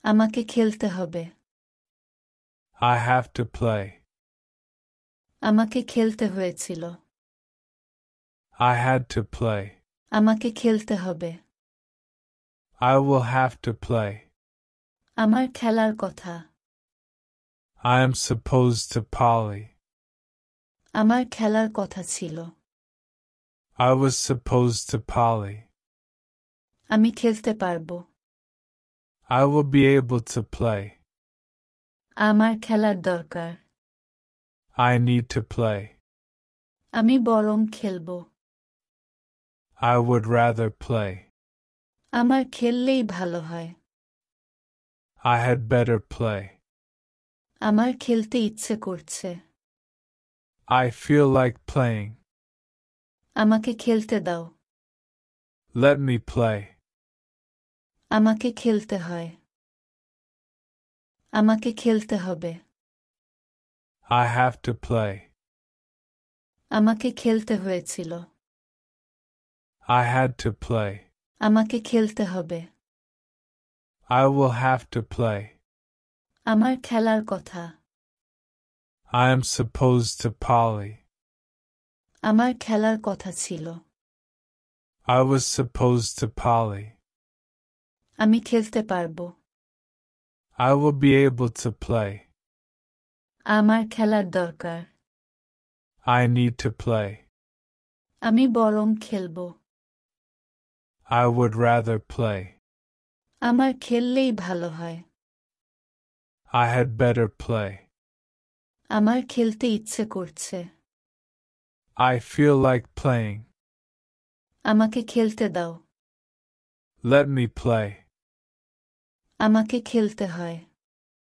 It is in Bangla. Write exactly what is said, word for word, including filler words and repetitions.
আমাকে খেলতে হবে। I have to play. আমাকে খেলতে হয়েছিল। I had to play. আমাকে খেলতে হবে। I will have to play. আমার খেলার কথা। I am supposed to Polly. আমার খেলার কথা ছিল। I was supposed to Polly. আমি খেলতে পারবো। I will be able to play. আমার খেলার দরকার। I need to play. আমি বরং খেলবো। I would rather play. আমার খেললেই ভালো হয়। I had better play. আমার খেলতে ইচ্ছে করছে। I feel like playing. আমাকে খেলতে দাও। Let me play. আমাকে খেলতে হয়। আমাকে খেলতে হবে। I have to play. আমাকে খেলতে হয়েছিল। I had to play. আমাকে খেলতে হবে। I will have to play. আমার খেলার কথা। I am supposed to Polly. আমার খেলার কথা ছিল। I was supposed to Polly. আমি খেলতে পারবো। I will be able to play. আমার খেলার দরকার। I need to play. আমি বরং খেলবো। I would rather play. আমার খেললেই ভালো হয়। I had better play. আমার খেলতে ইচ্ছে করছে। I feel like playing. আমাকে খেলতে দাও। Let me play. আমাকে খেলতে হয়।